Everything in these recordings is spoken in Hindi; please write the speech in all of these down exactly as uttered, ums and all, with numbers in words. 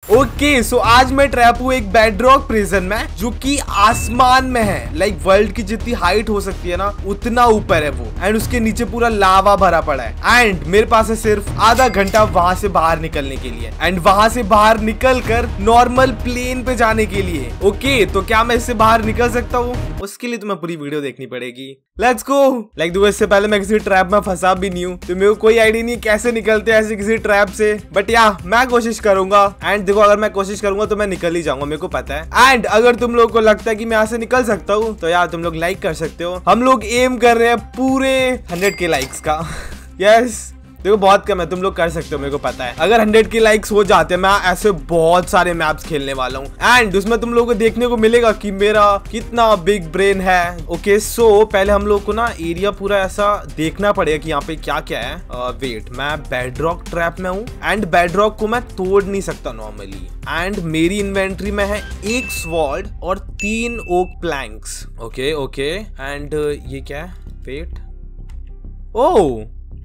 ओके सो आज मैं ट्रैप हूँ एक बेडरॉक प्रिजन में जो कि आसमान में है। लाइक वर्ल्ड की जितनी हाइट हो सकती है ना उतना ऊपर है वो, एंड उसके नीचे पूरा लावा भरा पड़ा है। एंड मेरे पास है सिर्फ आधा घंटा वहां से बाहर निकलने के लिए, एंड वहां से बाहर निकल कर नॉर्मल प्लेन पे जाने के लिए। ओके तो क्या मैं इससे बाहर निकल सकता हूँ? उसके लिए तुम्हें पूरी वीडियो देखनी पड़ेगी। Let's go. लाइक देखो इससे पहले मैं किसी ट्रैप में फंसा भी नहीं हूँ, तो मेरे को कोई आइडिया नहीं कैसे निकलते हैं ऐसे किसी ट्रैप से, बट या मैं कोशिश करूंगा। एंड देखो अगर मैं कोशिश करूंगा तो मैं निकल ही जाऊंगा, मेरे को पता है। एंड अगर तुम लोग को लगता है कि मैं यहाँ से निकल सकता हूँ तो यार तुम लोग लाइक कर सकते हो। हम लोग एम कर रहे हैं पूरे हंड्रेड के लाइक्स का। यस देखो बहुत कम है, तुम लोग कर सकते हो, मेरे को पता है। अगर हंड्रेड के लाइक्स हो जाते हैं मैं ऐसे बहुत सारे मैप्स खेलने वाला हूँ, एंड उसमें तुम लोगों को देखने को मिलेगा कि मेरा कितना बिग ब्रेन है। ओके सो पहले हम लोग को ना एरिया पूरा ऐसा देखना पड़ेगा कि यहाँ पे क्या क्या है। वेट uh, मैं बेडरॉक ट्रैप में हूँ, एंड बेडरॉक को मैं तोड़ नहीं सकता नॉर्मली। एंड मेरी इन्वेंट्री में है एक स्वॉर्ड और तीन oak planks. Okay okay and ये क्या है? वेट ओह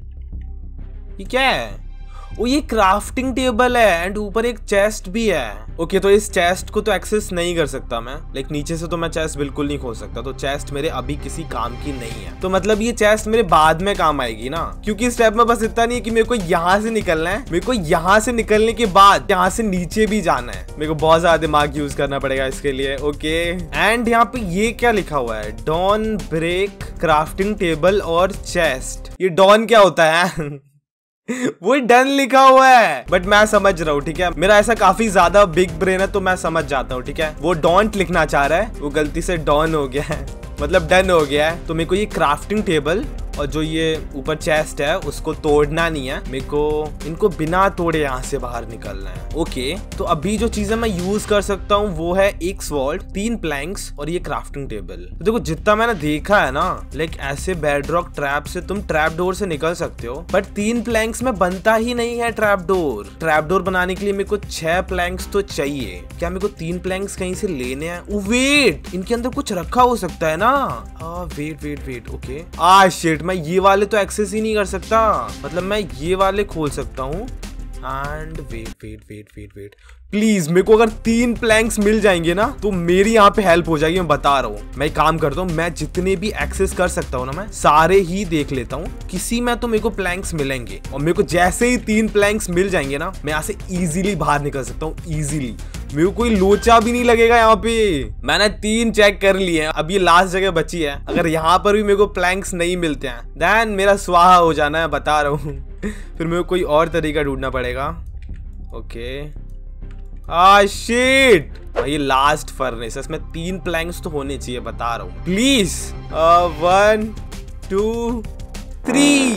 ये क्या है? ओ ये क्राफ्टिंग टेबल है, एंड ऊपर एक चेस्ट भी है। ओके तो इस चेस्ट को तो एक्सेस नहीं कर सकता मैं, लाइक नीचे से तो मैं चेस्ट बिल्कुल नहीं खोल सकता, तो चेस्ट मेरे अभी किसी काम की नहीं है। तो मतलब ये चेस्ट मेरे बाद में काम आएगी ना, क्योंकि इस स्टेप में बस इतना नहीं है कि मेरे को यहाँ से निकलना है, मेरे को यहाँ से निकलने के बाद यहाँ से नीचे भी जाना है। मेरे को बहुत ज्यादा दिमाग यूज करना पड़ेगा इसके लिए। ओके एंड यहाँ पे ये क्या लिखा हुआ है? डॉन ब्रेक क्राफ्टिंग टेबल और चेस्ट। ये डॉन क्या होता है? वो डन लिखा हुआ है, बट मैं समझ रहा हूँ ठीक है। मेरा ऐसा काफी ज्यादा बिग ब्रेन है तो मैं समझ जाता हूँ ठीक है। वो डोंट लिखना चाह रहा है, वो गलती से डॉन हो गया है, मतलब डन हो गया है। तो मेरे को ये क्राफ्टिंग टेबल और जो ये ऊपर चेस्ट है उसको तोड़ना नहीं है, मेरे को इनको बिना तोड़े यहाँ से बाहर निकलना है। ओके तो अभी जो चीजें मैं यूज कर सकता हूँ वो है एक स्वॉर्ड, तीन प्लैंक्स और ये क्राफ्टिंग टेबल। तो देखो जितना मैंने देखा है ना, लाइक ऐसे बेडरॉक ट्रैप से तुम ट्रैप डोर से निकल सकते हो, बट तीन प्लैंक्स में बनता ही नहीं है ट्रैप डोर। ट्रैप डोर बनाने के लिए मेरे को छह प्लैंक्स तो चाहिए। क्या मेरे को तीन प्लैंक्स कहीं से लेने हैं? वेट इनके अंदर कुछ रखा हो सकता है ना। Ah, wait wait wait okay ah shit मैं ये वाले तो एक्सेस ही नहीं कर सकता, मतलब मैं ये वाले खोल सकता हूँ। And wait wait wait wait wait please मेरे को अगर तीन प्लैंक्स मिल जाएंगे ना तो मेरी यहाँ पे हेल्प हो जाएगी। मैं बता रहा हूँ, मैं काम करता हूँ, मैं जितने भी एक्सेस कर सकता हूँ ना मैं सारे ही देख लेता हूँ, किसी में तो मेरे को प्लैंक्स मिलेंगे। और मेरे को जैसे ही तीन प्लैंक्स मिल जाएंगे ना मैं यहाँ से इजीली बाहर निकल सकता हूँ, इजीली। मेरे को कोई लोचा भी नहीं लगेगा यहाँ पे। मैंने तीन चेक कर लिए हैं, अब ये लास्ट जगह बची है। अगर यहाँ पर भी मेरे को प्लैंक्स नहीं मिलते हैं देन मेरा स्वाहा हो जाना है, बता रहा हूँ। फिर मेरे को कोई और तरीका ढूंढना पड़ेगा। ओके आ शिट ये लास्ट फर्नेस, इसमें तीन प्लैंक्स तो होने चाहिए, बता रहा हूँ प्लीज। वन टू थ्री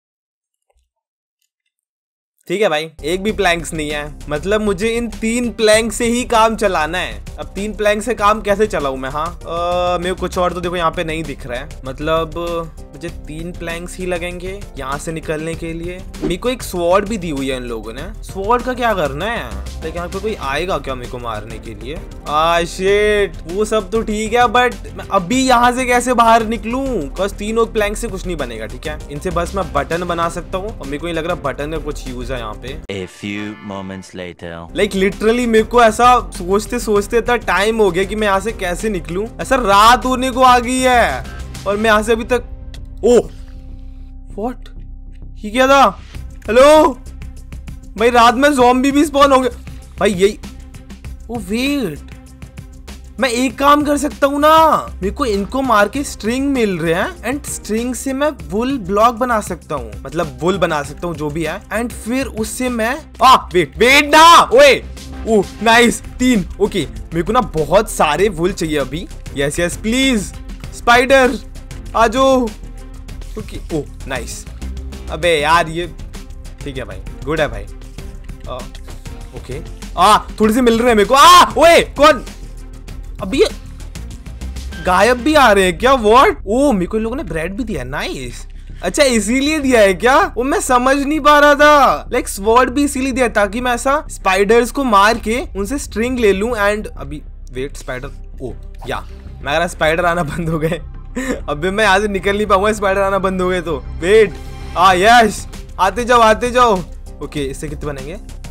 ठीक है भाई, एक भी प्लैंक्स नहीं है, मतलब मुझे इन तीन प्लैंक से ही काम चलाना है। अब तीन प्लैंक से काम कैसे चलाऊं मैं? हाँ मेरे को कुछ और तो देखो यहाँ पे नहीं दिख रहा है, मतलब मुझे तीन प्लैंक्स ही लगेंगे यहाँ से निकलने के लिए। मेरे को एक स्वॉर्ड भी दी हुई है इन लोगों ने, स्वॉर्ड का क्या करना है? लाइक यहाँ पे कोई आएगा क्या मेरे को मारने के लिए? आ शिट वो सब तो ठीक है, बट मैं अभी यहाँ से कैसे बाहर निकलूं? बस तीनों प्लैंक से कुछ नहीं बनेगा ठीक है, इनसे बस मैं बटन बना सकता हूँ, और मेरे को नहीं लग रहा बटन का कुछ यूज है यहाँ पे। A few moments later. Like literally मेरे को ऐसा सोचते सोचते इतना टाइम हो गया कि मैं यहाँ से कैसे निकलूं। ऐसा रात होने को आ गई है और मैं यहाँ से अभी तक ओह व्हाट ये क्या था? हेलो भाई रात में ज़ॉम्बी भी स्पॉन हो गए भाई। यही ओ वेट मैं एक काम कर सकता हूँ ना, मेरे को इनको मार के स्ट्रिंग मिल रहे हैं, एंड स्ट्रिंग से मैं वुल ब्लॉक बना सकता हूँ, मतलब वुल बना सकता हूँ जो भी है, एंड फिर उससे मैं आ वेट वेट ना ओए ओह नाइस तीन। ओके मेरे को ना बहुत सारे वुल चाहिए अभी। यस यस प्लीज स्पाइडर आ जाओ। Okay oh nice. अबे यार ये ठीक है भाई, गुड है भाई। आ, ओके आ थोड़े से मिल रहे हैं मेरे को। आ ओए कौन? अब ये गायब भी आ रहे हैं क्या? व्हाट? ओ मेरे को इन लोगों ने ब्रेड भी दिया, नाइस। अच्छा इसीलिए दिया है क्या? वो मैं समझ नहीं पा रहा था। लाइक स्वॉर्ड भी इसीलिए दिया ताकि मैं ऐसा स्पाइडर्स को मार के उनसे स्ट्रिंग ले लूं। एंड अभी वेट स्पाइडर ओ या मैं अगर स्पाइडर आना बंद हो गए अभी मैं यहाँ से निकल नहीं पाऊंगा, स्पाइडर आना बंद हो गए तो। वेट आ यस आते जाओ आते जाओ। ओके इससे कितने बनेंगे?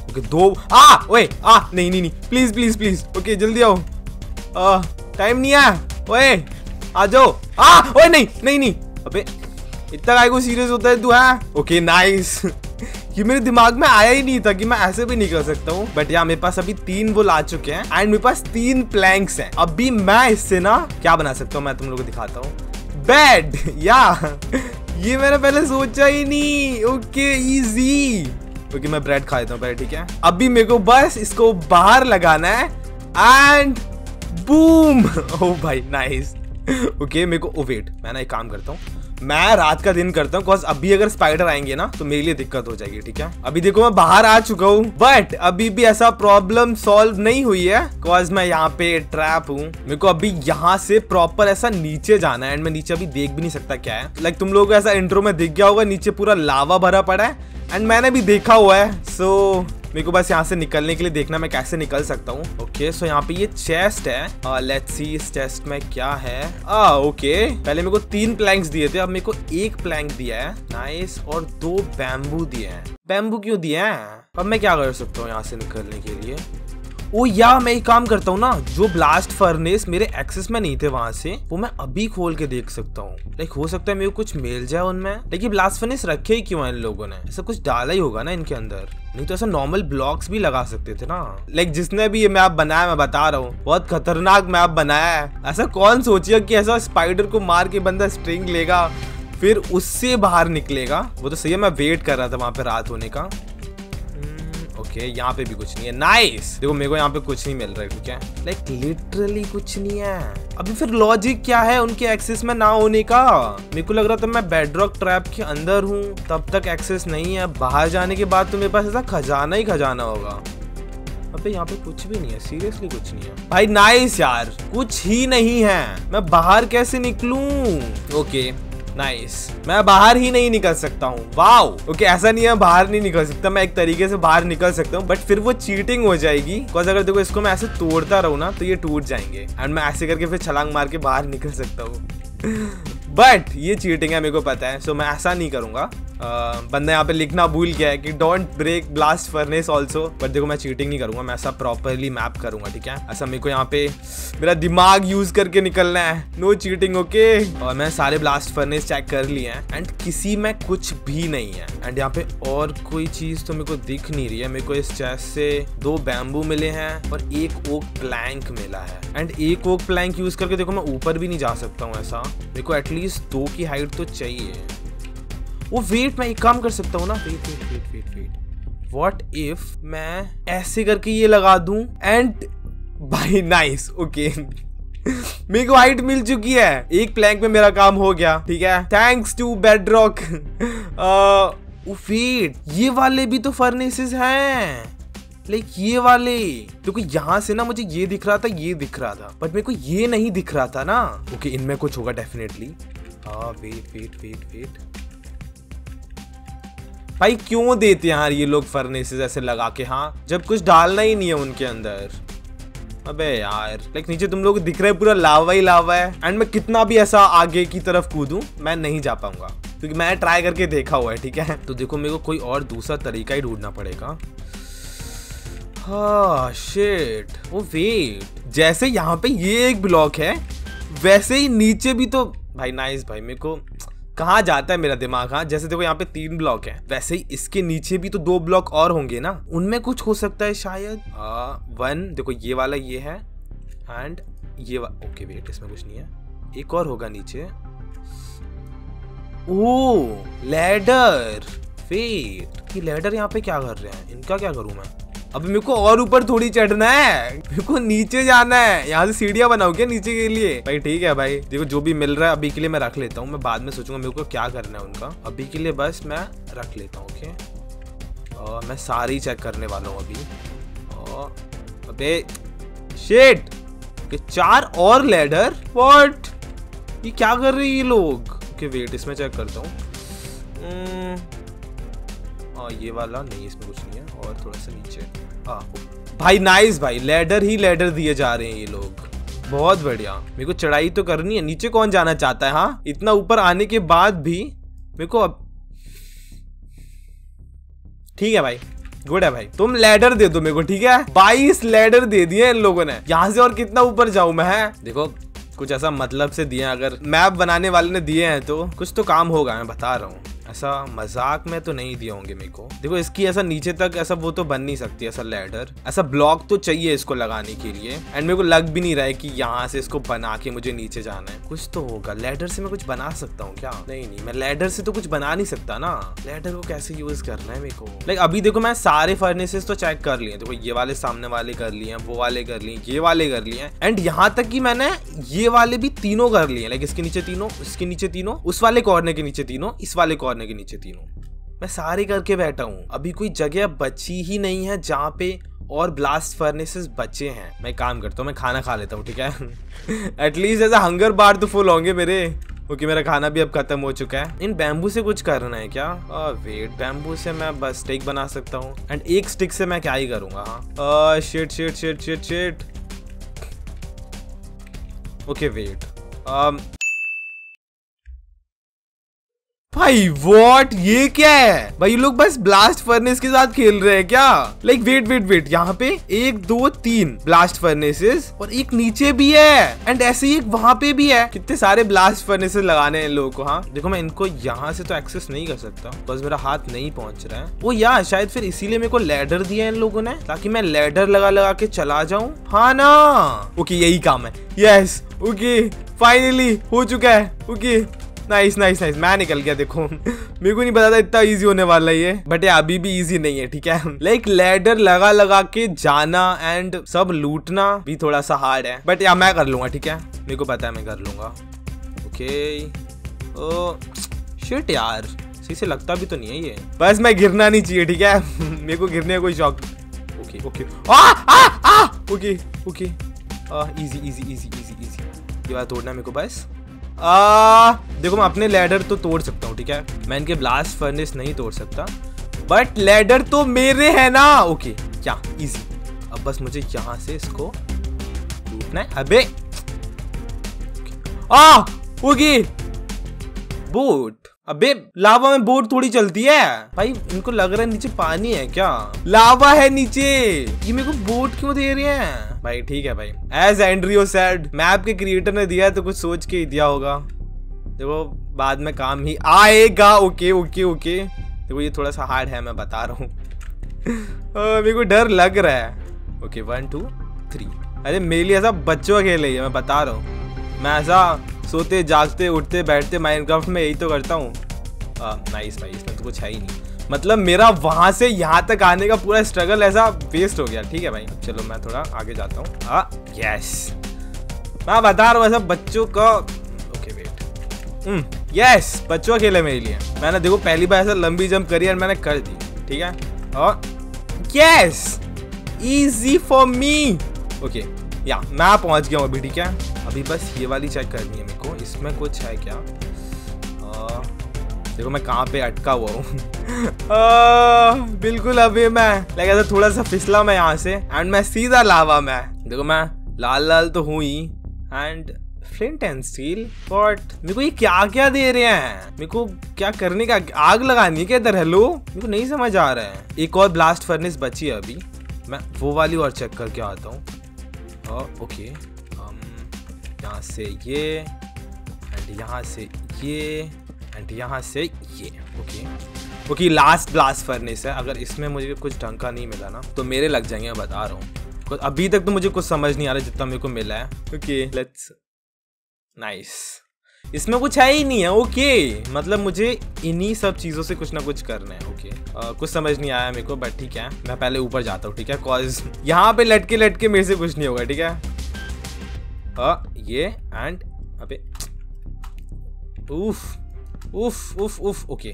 ओके दो आ ओए आ नहीं नहीं नहीं प्लीज प्लीज प्लीज ओके जल्दी आओ, टाइम नहीं है, ओए आ जाओ। आ ओए नहीं नहीं नहीं अबे इतना काय को सीरियस होता है तू है। ओके नाइस ये मेरे दिमाग में आया ही नहीं था कि मैं ऐसे भी नहीं कर सकता हूँ। बट यार मेरे पास अभी तीन वो ला चुके हैं एंड मेरे पास तीन प्लैंक्स हैं। अभी मैं इससे ना क्या बना सकता हूँ मैं तुम लोगों को दिखाता हूँ, बेड। या ये मैंने पहले सोचा ही नहीं। Okay easy. ओके मैं ब्रेड खा लेता हूँ पहले, ठीक है। अभी मेरे को बस इसको बाहर लगाना है एंड बूम। ओ भाई नाइस। ओके मेरे को ओ वेट मैं ना एक काम करता हूँ, मैं रात का दिन करता हूँ बिकॉज अभी अगर स्पाइडर आएंगे ना तो मेरे लिए दिक्कत हो जाएगी, ठीक है। अभी देखो मैं बाहर आ चुका हूँ बट अभी भी ऐसा प्रॉब्लम सॉल्व नहीं हुई है बिकॉज मैं यहाँ पे ट्रैप हूँ। मेरे को अभी यहाँ से प्रॉपर ऐसा नीचे जाना है एंड मैं नीचे अभी देख भी नहीं सकता क्या है। लाइक like, तुम लोगों को ऐसा इंट्रो में दिख गया होगा नीचे पूरा लावा भरा पड़ा है एंड मैंने भी देखा हुआ है। सो so, मेरे को बस यहाँ से निकलने के लिए देखना मैं कैसे निकल सकता हूँ। ओके सो यहाँ पे ये चेस्ट है, लेट्स सी इस चेस्ट में क्या है। आ ओके पहले मेरे को तीन प्लैंक्स दिए थे, अब मेरे को एक प्लैंक दिया है नाइस और दो बैम्बू दिए हैं। बैम्बू क्यों दिए हैं? अब मैं क्या कर सकता हूँ यहाँ से निकलने के लिए? ओ या मैं एक काम करता हूँ ना, जो ब्लास्ट फर्नेस मेरे एक्सेस में नहीं थे वहां से वो मैं अभी खोल के देख सकता हूँ। लाइक हो सकता है मेरे को कुछ मिल जाए उनमें। लेकिन ब्लास्ट फर्नेस रखे ही क्यों हैं इन लोगों ने? ऐसा कुछ डाला ही होगा ना इनके अंदर, नहीं तो ऐसा नॉर्मल ब्लॉक्स भी लगा सकते थे ना। लाइक जिसने भी ये मैप बनाया मैं बता रहा हूँ बहुत खतरनाक मैप बनाया है। ऐसा कौन सोचिए कि ऐसा स्पाइडर को मार के बंदा स्ट्रिंग लेगा फिर उससे बाहर निकलेगा। वो तो सही है, मैं वेट कर रहा था वहां पे रात होने का। ओके okay, यहाँ पे भी कुछ नहीं है। नाइस देखो मेरे को यहाँ पे कुछ नहीं मिल रहा है, ठीक है। लाइक लिटरली कुछ नहीं है। अभी फिर लॉजिक क्या है उनके एक्सेस में ना होने का? मेरे को लग रहा था मैं बेडरॉक ट्रैप के अंदर हूँ तब तक एक्सेस नहीं है, बाहर जाने के बाद तो मेरे पास ऐसा खजाना ही खजाना होगा। अबे यहाँ पे कुछ भी नहीं है, सीरियसली कुछ नहीं है भाई। नाइस यार कुछ ही नहीं है, मैं बाहर कैसे निकलूं? ओके नाइस मैं बाहर ही नहीं निकल सकता हूँ। वाओ ओके ऐसा नहीं है बाहर नहीं निकल सकता, मैं एक तरीके से बाहर निकल सकता हूँ बट फिर वो चीटिंग हो जाएगी बिकॉज अगर देखो इसको मैं ऐसे तोड़ता रहूँ ना तो ये टूट जाएंगे एंड मैं ऐसे करके फिर छलांग मार के बाहर निकल सकता हूँ बट ये चीटिंग है मेरे को पता है। सो मैं ऐसा नहीं करूंगा। Uh, बंदा यहाँ पे लिखना भूल गया है कि don't break blast furnace also. But देखो मैं चीटिंग नहीं करूंगा, मैं ऐसा प्रॉपरली मैप करूंगा, ठीक है। ऐसा मेरे को यहाँ पे मेरा दिमाग यूज करके निकलना है, नो चीटिंग ओके। और मैं सारे ब्लास्ट फर्नेस चेक कर लिए हैं एंड किसी में कुछ भी नहीं है एंड यहाँ पे और कोई चीज तो मेरे को दिख नहीं रही है। मेरे को इस चेस्ट से दो बैम्बू मिले हैं और एक ओक प्लैंक मिला है एंड एक ओक प्लैंक यूज करके देखो मैं ऊपर भी नहीं जा सकता हूँ। ऐसा मेरे को एटलीस्ट दो की हाइट तो चाहिए। वो वेट मैं एक काम कर सकता हूँ ना, wait wait wait wait wait what if मैं ऐसे करके ये लगा दूं एंड भाई नाइस ओके मेरे को हाइट मिल चुकी है, एक प्लैंक में मेरा काम हो गया, ठीक है। Thanks to bedrock. वेट ये वाले भी तो फर्नेसेस हैं, लाइक ये वाले क्योंकि यहाँ से ना मुझे ये दिख रहा था ये दिख रहा था बट मेरे को ये नहीं दिख रहा था ना। ओके इनमें कुछ होगा डेफिनेटली। हाँ वेट वेट वेट वेट भाई क्यों देते हैं यार ये लोग फर्नेसेस ऐसे लगा के, हाँ जब कुछ डालना ही नहीं है उनके अंदर। अबे यार लाइक नीचे तुम लोग दिख रहे हैं पूरा लावा ही लावा है एंड मैं कितना भी ऐसा आगे की तरफ कूदूं मैं नहीं जा पाऊंगा क्योंकि मैं ट्राई करके देखा हुआ है, ठीक है। तो देखो मेरे को कोई और दूसरा तरीका ही ढूंढना पड़ेगा। हाँ शिट ओ वेट जैसे यहाँ पे ये एक ब्लॉक है वैसे ही नीचे भी तो भाई नाइस भाई मेरे को कहाँ जाता है मेरा दिमाग। हाँ जैसे देखो यहाँ पे तीन ब्लॉक है वैसे ही इसके नीचे भी तो दो ब्लॉक और होंगे ना, उनमें कुछ हो सकता है शायद। आ, वन देखो ये वाला ये है एंड ये वाला ओके वेट इसमें कुछ नहीं है, एक और होगा नीचे। ओ लैडर वेट ये लैडर यहाँ पे क्या कर रहे हैं, इनका क्या करूँ मैं? अभी मेरे को और ऊपर थोड़ी चढ़ना है, मेरे को नीचे जाना है। यहाँ से सीढ़ियां बनाओ क्या नीचे के लिए? भाई ठीक है भाई देखो जो भी मिल रहा है अभी के लिए मैं रख लेता हूँ, मैं बाद में सोचूंगा मेरे को क्या करना है उनका। अभी के लिए बस मैं रख लेता हूँ ओके। और मैं सारे ही चेक करने वाला हूँ अभी। और अबे शिट कि चार और लैडर व्हाट ये क्या कर रहे हैं ये लोग? ओके वेट इसमें चेक करता हूँ। हाँ ये वाला नहीं इसमें कुछ नहीं है और थोड़ा सा नीचे। हाँ भाई नाइस भाई लैडर ही लैडर दिए जा रहे हैं ये लोग, बहुत बढ़िया। मेरे को चढ़ाई तो करनी है, नीचे कौन जाना चाहता है? हाँ इतना ऊपर आने के बाद भी मेरे को अब ठीक है भाई गुड है भाई। तुम लैडर दे दो मेरे को, ठीक है। बाईस लैडर दे दिए इन लोगों ने। यहाँ से और कितना ऊपर जाऊं मैं? है देखो कुछ ऐसा मतलब से दिए, अगर मैप बनाने वाले ने दिए हैं तो कुछ तो काम होगा, मैं बता रहा हूँ। ऐसा मजाक में तो नहीं दिए होंगे मेरे को। देखो इसकी ऐसा नीचे तक ऐसा वो तो बन नहीं सकती, ऐसा लैडर, ऐसा ब्लॉक तो चाहिए इसको लगाने के लिए। एंड मेरे को लग भी नहीं रहा है कि यहाँ से इसको बना के मुझे नीचे जाना है। कुछ तो होगा, लैडर से मैं कुछ बना सकता हूँ क्या? नहीं नहीं, मैं लैडर से तो कुछ बना नहीं सकता ना। लैडर को कैसे यूज करना है मेरे को? लाइक अभी देखो मैं सारे फर्नेसेस तो चेक कर लिए। देखो ये वाले सामने वाले कर लिए, वो वाले कर लिए, ये वाले कर लिए, एंड यहाँ तक कि मैंने ये वाले भी तीनों कर लिए। लाइक इसके नीचे तीनों, इसके नीचे तीनों, उस वाले कॉर्नर के नीचे तीनों, इस वाले कॉर्नर के नीचे तीनों। मैं सारे करके बैठा हूँ। अभी कोई जगह बची ही नहीं है जहाँ पे और ब्लास्ट फर्नेसेस बचे हैं। मैं काम करता हूँ, मैं खाना खा लेता हूँ, ठीक है। एटलीस्ट ऐसा हंगर बार तो फुल होंगे मेरे। ओके मेरा खाना भी अब खत्म हो चुका है। इन बैम्बू से कुछ करना है क्या? वेट, बैम्बू से मैं बस स्टिक बना सकता हूँ, एंड एक स्टिक से मैं क्या ही करूंगा। हाँ shit shit shit shit shit. Okay wait, भाई व्हाट, ये क्या है भाई? लोग बस ब्लास्ट फर्नेस के साथ खेल रहे हैं क्या? लाइक वेट वेट वेट, यहाँ पे एक दो तीन ब्लास्ट फर्नेसेस और एक नीचे भी है, एंड ऐसे ही एक वहां पे भी है। कितने सारे ब्लास्ट फर्नेसेस लगाने हैं इन लोगों को। हाँ देखो मैं इनको यहाँ से तो एक्सेस नहीं कर सकता, बस मेरा हाथ नहीं पहुंच रहा है। वो यार शायद फिर इसीलिए मेरे को लैडर दिया है इन लोगों ने, ताकि मैं लैडर लगा लगा के चला जाऊं। हाँ ना, ओके यही काम है। यस ओके फाइनली हो चुका है। ओके नाइस नाइस नाइस, मैं निकल गया। देखो मेरे को नहीं पता था इतना इजी होने वाला है ये, बट ये अभी भी इजी नहीं है, ठीक है। लाइक लैडर लगा लगा के जाना एंड सब लूटना भी थोड़ा सा हार्ड है, बट या मैं कर लूंगा, ठीक है। मेरे को पता है मैं कर लूंगा। ओके ओ शिट यार, सही से लगता भी तो नहीं है ये। बस मैं गिरना नहीं चाहिए, ठीक है। मेरे को गिरने का कोई शौक। Okay okay ah ah ah okay okay easy easy easy easy easy. ये बात तोड़ना मेरे को बस। आ, देखो मैं अपने लैडर तो तोड़ सकता हूँ, ठीक है। मैं इनके ब्लास्ट फर्नेस नहीं तोड़ सकता, बट लैडर तो मेरे है ना। ओके क्या इजी। अब बस मुझे यहाँ से इसको टूटना है। अबे आ ओके बोट। अबे लावा में बोट थोड़ी चलती है भाई। इनको लग रहा है नीचे पानी है क्या? लावा है नीचे, ये मेरे को बोट क्यों दे रहे हैं भाई? ठीक है भाई, एज एंड्रियो सेड, मैप के क्रिएटर ने दिया है तो कुछ सोच के ही दिया होगा। देखो बाद में काम ही आएगा। ओके ओके ओके देखो ये थोड़ा सा हार्ड है, मैं बता रहा हूँ। मेरे को डर लग रहा है। Okay one two three. अरे मेरे लिए ऐसा बच्चों का खेल है, मैं बता रहा हूँ। मैं ऐसा सोते जागते उठते बैठते माइनक्राफ्ट में यही तो करता हूँ। नाइस भाई, इसमें तो कुछ है ही नहीं। मतलब मेरा वहां से यहाँ तक आने का पूरा स्ट्रगल ऐसा वेस्ट हो गया। ठीक है भाई, चलो मैं थोड़ा आगे जाता हूँ। हाँ यस, मैं बता रहा हूँ ऐसा बच्चों का। ओके वेट, यस बच्चों का खेल है मेरे लिए। मैंने देखो पहली बार ऐसा लंबी जंप करी और मैंने कर दी, ठीक है। और yes easy for me. Okay या मैं पहुंच गया हूँ अभी, ठीक है। अभी बस ये वाली चेक करनी है मेरे को, इसमें कुछ है क्या। आ, देखो मैं कहाँ पे अटका हुआ हूँ। बिल्कुल अभी मैं लाइक ऐसा थोड़ा सा फिसला मैं यहाँ से, एंड मैं सीधा लावा में। देखो मैं लाल लाल तो हूँ ही, and flint and steel. But मेरे को ये क्या क्या दे रहे हैं? मेरे को क्या करने का, आग लगानी है क्या इधर? हेलो, मेरे को नहीं समझ आ रहा है। एक और ब्लास्ट फर्नेस बची है अभी, मैं वो वाली और चेक करके आता हूँ। ओके यहाँ से ये, एंड यहाँ से ये, एंड यहाँ से ये। Okay okay last blast furnace है। अगर इसमें मुझे कुछ ढंग का नहीं मिला ना तो मेरे लग जाएंगे, मैं बता रहा हूँ। अभी तक तो मुझे कुछ समझ नहीं आ रहा जितना मेरे को मिला है। ओके लेट्स नाइस, इसमें कुछ है ही नहीं है। ओके मतलब मुझे इन्हीं सब चीज़ों से कुछ ना कुछ करना है। ओके uh, कुछ समझ नहीं आया मेरे को, बट ठीक है मैं पहले ऊपर जाता हूँ, ठीक है। कॉज यहाँ पे लटके लटके मेरे से कुछ नहीं होगा, ठीक है। Uh, ये एंड अबे उफ उफ उफ उफ। ओके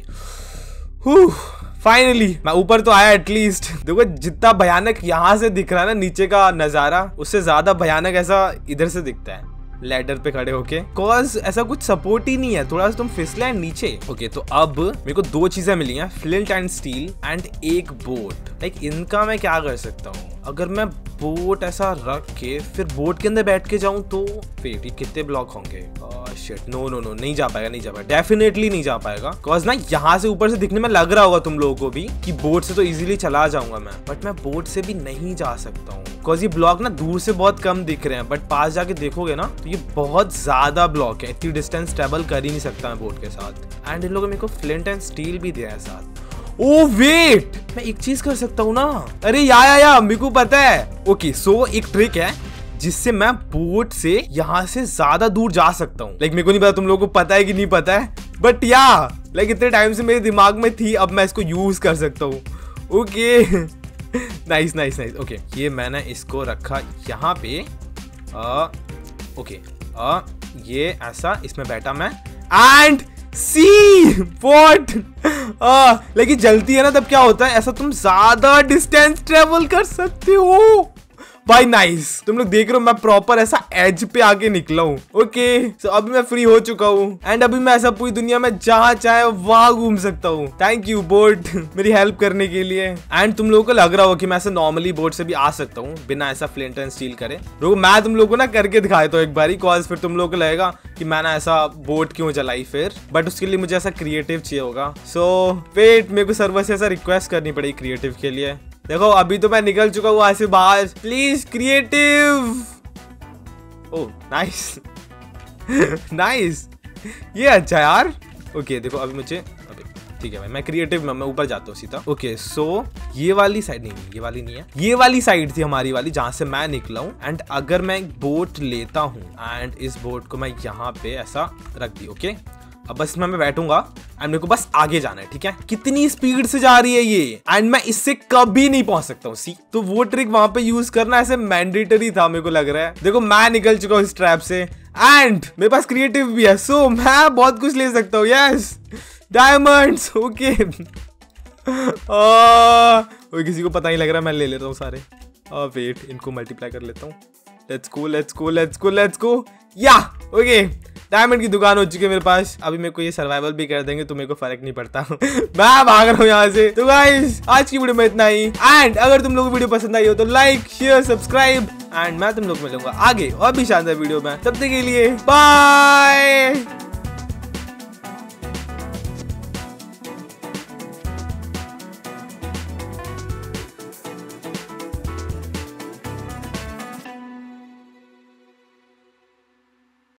फाइनली मैं ऊपर तो आया एटलीस्ट। देखो जितना भयानक यहाँ से दिख रहा है ना नीचे का नजारा, उससे ज्यादा भयानक ऐसा इधर से दिखता है लैडर पे खड़े होके। कॉज ऐसा कुछ सपोर्ट ही नहीं है, थोड़ा सा तुम फिसले नीचे। ओके तो अब मेरे को दो चीजें मिली हैं, फ्लिंट एंड स्टील एंड एक बोट। लाइक इनका मैं क्या कर सकता हूँ? अगर मैं बोट ऐसा रख के फिर बोट के अंदर बैठ के जाऊं तो वेट, ये कितने ब्लॉक होंगे? शिट, नो नो नो, नहीं जा पाएगा, नहीं जा पाएगा, डेफिनेटली नहीं जा पाएगा। कॉज ना यहाँ से ऊपर से दिखने में लग रहा होगा तुम लोगों को भी कि बोट से तो इजीली चला जाऊंगा मैं, बट मैं बोट से भी नहीं जा सकता हूँ। कॉज ये ब्लॉक ना दूर से बहुत कम दिख रहे हैं, बट पास जाके देखोगे ना तो ये बहुत ज्यादा ब्लॉक है। इतनी डिस्टेंस ट्रेवल कर ही नहीं सकता मैं बोट के साथ। एंड इन लोगों ने मेरे को फ्लिंट एंड स्टील भी दिया है साथ। ओ वेट, मैं एक चीज कर सकता हूँ ना। अरे या या या मेरे को पता है। ओके सो एक ट्रिक है जिससे मैं बोट से यहाँ से ज्यादा दूर जा सकता हूँ। लाइक मेरे को नहीं पता तुम लोगों को पता है कि नहीं पता है, बट या लाइक इतने टाइम से मेरे दिमाग में थी, अब मैं इसको यूज कर सकता हूँ। Okay nice nice nice. Okay ये मैंने इसको रखा यहाँ पे। आ, ओके आ, ये ऐसा इसमें बैठा मैं एंड सी व्हाट। लेकिन जलती है ना तब क्या होता है, ऐसा तुम ज्यादा डिस्टेंस ट्रेवल कर सकते हो भाई। नाइस, तुम लोग देख रहे हो मैं प्रॉपर ऐसा एज पे आके निकला हूँ। ओके सो अभी मैं फ्री हो चुका हूँ एंड अभी मैं ऐसा पूरी दुनिया में जहाँ चाहे वहां घूम सकता हूँ। थैंक यू बोट मेरी हेल्प करने के लिए। एंड तुम लोगों को लग रहा हो कि मैं ऐसा नॉर्मली बोट से भी आ सकता हूँ बिना ऐसा फ्लिंट एंड स्टील करे। रुको मैं तुम लोगों को ना करके दिखाया तो एक बारी, कॉज फिर तुम लोगों को लगेगा कि मैंने ऐसा बोट क्यों चलाई फिर, बट उसके लिए मुझे ऐसा क्रिएटिव चाहिए होगा। सो वेट, मेरे को सर्वर से ऐसा रिक्वेस्ट करनी पड़ेगी क्रिएटिव के लिए। देखो अभी तो मैं निकल चुका हूँ वहां से बाहर, please creative. Oh nice nice, ये अच्छा यार। ओके देखो अभी मुझे, अभी ठीक है भाई मैं क्रिएटिव में मैं ऊपर जाता हूँ सीधा। ओके सो ये वाली साइड नहीं, ये वाली नहीं है, ये वाली साइड थी हमारी वाली जहां से मैं निकला हूँ। एंड अगर मैं एक बोट लेता हूँ एंड इस बोट को मैं यहाँ पे ऐसा रख दी। ओके अब बस मैं बैठूंगा एंड मेरे को बस आगे जाना है। ठीक है, कितनी स्पीड से जा रही है ये एंड मैं इससे कभी नहीं पहुंच सकता हूँ। सी तो वो ट्रिक वहां पे यूज करना ऐसे मैंडेटरी था मेरे को लग रहा है। देखो मैं निकल चुका हूँ इस ट्रैप से एंड मेरे पास क्रिएटिव भी है, सो मैं बहुत कुछ ले सकता हूँ। Yes diamonds. ओके किसी को पता नहीं लग रहा, मैं ले लेता हूँ सारे। वेट इनको मल्टीप्लाई कर लेता हूँ। Let's go let's go let's go let's go. Yeah okay diamond की दुकान हो चुकी है मेरे पास। अभी मेरे को ये सर्वाइवल भी कर देंगे तो मेरे को फर्क नहीं पड़ता मैं भाग रहा हूँ यहाँ से। तो गाइस आज की वीडियो में इतना ही। एंड अगर तुम लोगों को वीडियो पसंद आई हो तो लाइक शेयर सब्सक्राइब एंड मैं तुम लोग मिलूंगा आगे और भी शानदार वीडियो में। तब तक के लिए बाय।